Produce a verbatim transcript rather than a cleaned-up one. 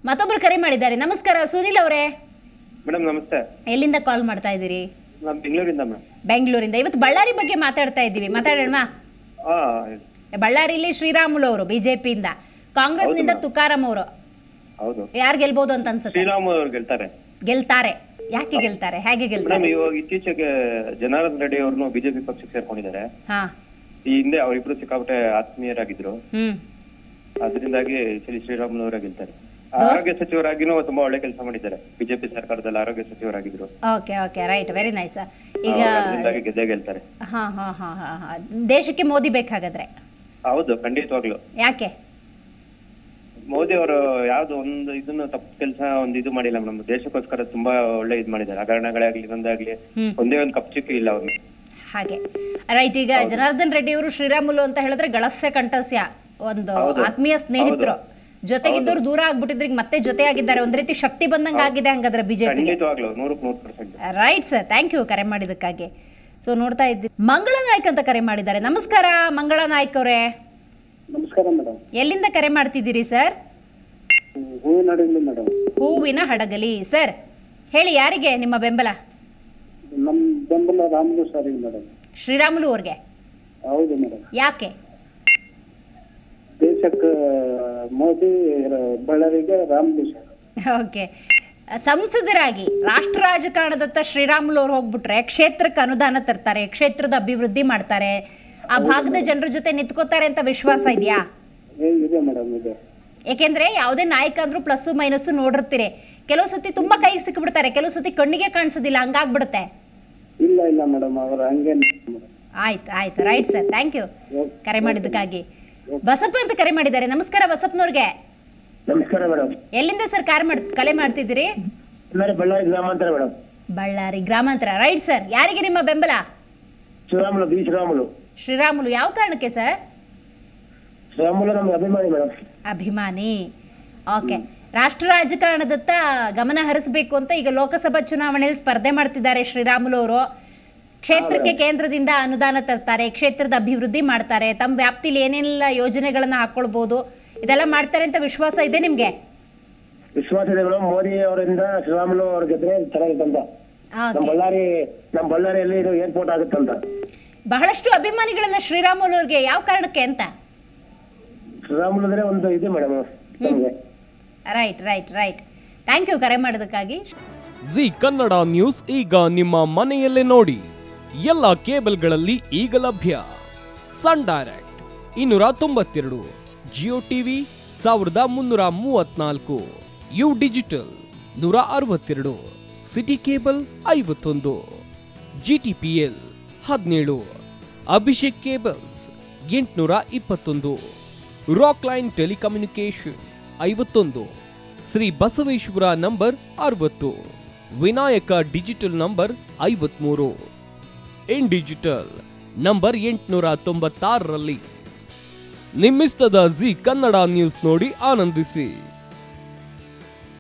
ಮತ್ತೊಬ್ಬರು ಕರೆ ಮಾಡಿದ್ದಾರೆ. ನಮಸ್ಕಾರ ಸುನಿಲ್ ಅವರೇ. ಮೇಡಮ್ ನಮಸ್ತೆ. ಎಲ್ಲಿಂದ ಕಾಲ್ ಮಾಡ್ತಾ ಇದ್ದೀರಿ? ನಾನು ಬೆಂಗಳೂರಿಂದ ಮೇಡಮ್. ಬೆಂಗಳೂರಿಂದ. ಇವತ್ತು ಬಳ್ಳಾರಿ ಬಗ್ಗೆ ಮಾತಾಡ್ತಾ ಇದ್ದೀವಿ, ಮಾತಾಡೋಣ. ಬಳ್ಳಾರಿಯಲ್ಲಿ ಶ್ರೀರಾಮುಲು ಅವರು ಬಿಜೆಪಿಯಿಂದ, ಕಾಂಗ್ರೆಸ್ನಿಂದ ತುಕಾರಾಮ್ ಅವರು. ಹೌದು. ಯಾರು ಗೆಲ್ಬಹುದು ಅಂತ ಅನ್ಸುತ್ತೆ? ಶ್ರೀರಾಮುಲು ಅವರು ಗೆಲ್ತಾರೆ. ಗೆಲ್ತಾರೆ. ಯಾಕೆ ಗೆಲ್ತಾರೆ? ಹೇಗೆ ಗೆಲ್ತಾರೆ? ಇವಾಗ ಇತ್ತೀಚೆಗೆ ಜನಾರ್ದನ್ ರೆಡ್ಡಿ ಅವ್ರನ್ನು ಬಿಜೆಪಿ ಪಕ್ಷಕ್ಕೆ ಸೇರ್ಕೊಂಡಿದ್ದಾರೆ. ಹಾ, ಈ ಹಿಂದೆ ಅವರಿಬ್ರು ಸಿಕ್ಕಾಪಟ್ಟೆ ಆತ್ಮೀಯರಾಗಿದ್ರು. ಹ್ಮ್ ಅದರಿಂದಾಗಿ ಶ್ರೀರಾಮುಲು ಅವರೇ ಗೆಲ್ತಾರೆ. ಆರೋಗ್ಯ ಸಚಿವರಾಗಿನೂ ತುಂಬಾ ಒಳ್ಳೆ ಕೆಲಸ ಮಾಡಿದ್ದಾರೆ. ಬಿಜೆಪಿ ಸರ್ಕಾರದಲ್ಲಿ ಆರೋಗ್ಯ ಸಚಿವರಾಗಿದ್ರು. Okay okay right, very nice. ಈಗ ಗೆದ್ದೇ ಗೆಲ್ತಾರೆ. ಹಾ ಹಾ ಹಾ ಹಾ ದೇಶಕ್ಕೆ ಮೋದಿ ಬೇಕಾಗಾದ್ರೆ? ಹೌದು, ಖಂಡಿತವಾಗ್ಲು. ಯಾಕೆ? ಮೋದಿ ಅವರು ಯಾವ್ದು ಒಂದು ಇದನ್ನು ತಪ್ಪು ಕೆಲಸ ಒಂದು ಇದು ಮಾಡಿಲ್ಲ ಮೇಡಮ್. ದೇಶಕ್ಕೋಸ್ಕರ ತುಂಬಾ ಒಳ್ಳೆ ಇದು ಮಾಡಿದ್ದಾರೆ. ಹಗರಣಗಳೇ ಆಗ್ಲಿ ಒಂದಾಗ್ಲಿ ಒಂದೇ ಒಂದು ಕಪ್ಚಿಕ್ಕೂ ಇಲ್ಲ ಅವ್ರು. ಹಾಗೆ ರೈಟ್. ಈಗ ಜನಾರ್ದನ್ ರೆಡ್ಡಿ ಅವರು ಶ್ರೀರಾಮುಲು ಅಂತ ಹೇಳಿದ್ರೆ ಗಳಸ್ಯ ಕಂಠಸ್ಯ, ಒಂದು ಆತ್ಮೀಯ ಸ್ನೇಹಿತರು. ಜೊತೆಗಿದ್ದವ್ರು ದೂರ ಆಗ್ಬಿಟ್ಟಿದ್ರೆ ಮತ್ತೆ ಜೊತೆ ಆಗಿದ್ದಾರೆ. ಒಂದ್ ರೀತಿ ಶಕ್ತಿ ಬಂದಂಗ ಆಗಿದೆ ಹಂಗಾದ್ರೆ BJP. Right sir, thank you ಕರೆ ಮಾಡಿದಕ್ಕಾಗಿ. ಸೊ ನೋಡ್ತಾ ಇದ್ದೀವಿ, ಮಂಗಳ ನಾಯ್ಕ್ ಅಂತ ಕರೆ ಮಾಡಿದ್ದಾರೆ. ನಮಸ್ಕಾರ ಮಂಗಳ ನಾಯ್ಕ್ ಅವರೇ. ನಮಸ್ಕಾರ ಮೇಡಮ್. ಎಲ್ಲಿಂದ ಕರೆ ಮಾಡ್ತಿದ್ದೀರಿ ಸರ್? ಹೂವಿನ ಹಡಗಲಿ ಮೇಡಮ್. ಹೂವಿನ ಹಡಗಲಿ. ಸರ್ ಹೇಳಿ, ಯಾರಿಗೆ ನಿಮ್ಮ ಬೆಂಬಲ? ನಮ್ಮ ಬೆಂಬಲ ರಾಮುಲು ಸರ್ ಮೇಡಮ್. ಶ್ರೀರಾಮುಲು ಅವ್ರಿಗೆ? ಹೌದು ಮೇಡಮ್. ಯಾಕೆ? ದೇಶಕ್ಕೆ ಮೋದಿ, ಬಳ್ಳಾರಿಗೆ ರಾಮುಲು ಸರ್. ಓಕೆ. ಸಂಸದರಾಗಿ ರಾಷ್ಟ್ರ ರಾಜಕಾರಣದತ್ತ ಶ್ರೀರಾಮುಲು ಅವ್ರು ಹೋಗ್ಬಿಟ್ರೆ ಕ್ಷೇತ್ರಕ್ಕೆ ಅನುದಾನ ತರ್ತಾರೆ, ಕ್ಷೇತ್ರದ ಅಭಿವೃದ್ಧಿ ಮಾಡ್ತಾರೆ, ಆ ಭಾಗದ ಜನರ ಜೊತೆ ನಿಂತ್ಕೋತಾರೆ ಅಂತ ವಿಶ್ವಾಸ ಇದೆಯಾ? ಇದೆ ಮೇಡಮ್, ಇದೆ. ಯಾಕೆಂದ್ರೆ ಯಾವುದೇ ನಾಯಕ ಅಂದ್ರೂ ಪ್ಲಸ್ ಮೈನಸ್ ನೋಡಿರ್ತೀರಿ. ಕೆಲವು ಸತಿ ತುಂಬಾ ಕೈಗೆ ಸಿಕ್ಬಿಡ್ತಾರೆ, ಕೆಲವು ಸತಿ ಕಣ್ಣಿಗೆ ಕಾಣಿಸೋದಿಲ್ಲ, ಹಂಗಾಗ್ಬಿಡುತ್ತೆ. ಇಲ್ಲ ಇಲ್ಲ ಮೇಡಮ್, ಅವರು ಹಂಗೆ. ಆಯ್ತು ಆಯ್ತು, ರೈಟ್ ಸರ್, ಥ್ಯಾಂಕ್ ಯು ಕರೆ ಮಾಡಿದ್ದಕ್ಕಾಗಿ. ಬಸಪ್ಪ ಅಂತ ಕರೆ ಮಾಡಿದ್ದಾರೆ. ನಮಸ್ಕಾರ ಬಸಪ್ಪನವ್ರಿಗೆ. ನಮಸ್ಕಾರ ಮೇಡಮ್. ಎಲ್ಲಿಂದ ಸರ್ ಕರೆ ಮಾಡ್ ಕಲೆ ಮಾಡ್ತಿದ್ದೀರಿ? ಬಳ್ಳಾರಿ ಗ್ರಾಮಾಂತರ ಮೇಡಮ್. ಬಳ್ಳಾರಿ ಗ್ರಾಮಾಂತರ. ರೈಟ್ ಸರ್, ಯಾರಿಗೆ ನಿಮ್ಮ ಬೆಂಬಲ? ಶ್ರೀರಾಮುಲು, ಬಿ ಶ್ರೀರಾಮುಲು. ಶ್ರೀರಾಮುಲು. ಯಾವ ಕಾರಣಕ್ಕೆ ಸರ್? ಶ್ರೀರಾಮುಲು ನಮ್ಗೆ ಅಭಿಮಾನಿ ಮೇಡಮ್. ಅಭಿಮಾನಿ. ಓಕೆ. ರಾಷ್ಟ್ರ ರಾಜಕಾರಣದತ್ತ ಗಮನ ಹರಿಸಬೇಕು ಅಂತ ಈಗ ಲೋಕಸಭಾ ಚುನಾವಣೆಯಲ್ಲಿ ಸ್ಪರ್ಧೆ ಮಾಡ್ತಿದ್ದಾರೆ ಶ್ರೀರಾಮುಲು ಅವರು. ಕ್ಷೇತ್ರಕ್ಕೆ ಕೇಂದ್ರದಿಂದ ಅನುದಾನ ತರ್ತಾರೆ, ಕ್ಷೇತ್ರದ ಅಭಿವೃದ್ಧಿ ಮಾಡ್ತಾರೆ, ತಮ್ಮ ವ್ಯಾಪ್ತಿಲಿ ಏನೆಲ್ಲ ಯೋಜನೆಗಳನ್ನ ಹಾಕೊಳ್ಬಹುದು, ಇದೆಲ್ಲ ಮಾಡ್ತಾರೆ ಅಂತ ವಿಶ್ವಾಸ ಇದೆ ನಿಮ್ಗೆ? ವಿಶ್ವಾಸ ಇದೆ ಮೇಡಮ್. ಮೋದಿ ಅವರಿಂದ ಶ್ರೀರಾಮುಲು ಅವ್ರ ಗೆದ್ರೆ ಚೆನ್ನಾಗಿತ್ತಂತ. ನಮ್ಮ ಬಳ್ಳಾರಿ ನಮ್ಮ ಬಳ್ಳಾರಿಯಲ್ಲಿ ಇದು ಏರ್ಪೋರ್ಟ್ ಆಗುತ್ತಂತ. ಬಹಳಷ್ಟು ಅಭಿಮಾನಿಗಳನ್ನ ಶ್ರೀರಾಮುಲು ಅವ್ರಿಗೆ. ಯಾವ ಕಾರಣಕ್ಕೆ ಅಂತ? ಶ್ರೀರಾಮುಲು ಅಂದ್ರೆ ಒಂದು ಇದೆ madam. Right right right, thank you ಕರೆ ಮಾಡೋದಕ್ಕಾಗಿ. ಜಿ ಕನ್ನಡ ನ್ಯೂಸ್ ಈಗ ನಿಮ್ಮ ಮನೆಯಲ್ಲೇ ನೋಡಿ. ಎಲ್ಲ ಕೇಬಲ್ಗಳಲ್ಲಿ ಈಗ ಲಭ್ಯ. ಸನ್ ಡೈರೆಕ್ಟ್ ಇನ್ನೂರ ತೊಂಬತ್ತೆರಡು, ಜಿಯೋ ಟಿವಿ ಸಾವಿರದ ಮುನ್ನೂರ ಮೂವತ್ನಾಲ್ಕು, ಯು ಡಿಜಿಟಲ್ ನೂರ ಅರವತ್ತೆರಡು, ಸಿಟಿ ಕೇಬಲ್ ಐವತ್ತೊಂದು, ಜಿ ಟಿ ಪಿ ಎಲ್ ಹದಿನೇಳು, ಅಭಿಷೇಕ್ ಕೇಬಲ್ಸ್ ಎಂಟುನೂರ ಇಪ್ಪತ್ತೊಂದು, ರಾಕ್ ಲೈನ್ ಟೆಲಿಕಮ್ಯುನಿಕೇಶನ್ ಐವತ್ತೊಂದು, ಶ್ರೀ ಬಸವೇಶ್ವರ ನಂಬರ್ ಅರವತ್ತು, ವಿನಾಯಕ ಡಿಜಿಟಲ್ ನಂಬರ್ ಐವತ್ಮೂರು, ಇನ್ ಡಿಜಿಟಲ್ ನಂಬರ್ ಎಂಟುನೂರ ತೊಂಬತ್ತಾರರಲ್ಲಿ. ನಿಮ್ಮಿಸ್ತದ ಜಿ ಕನ್ನಡ ನ್ಯೂಸ್ ನೋಡಿ ಆನಂದಿಸಿ.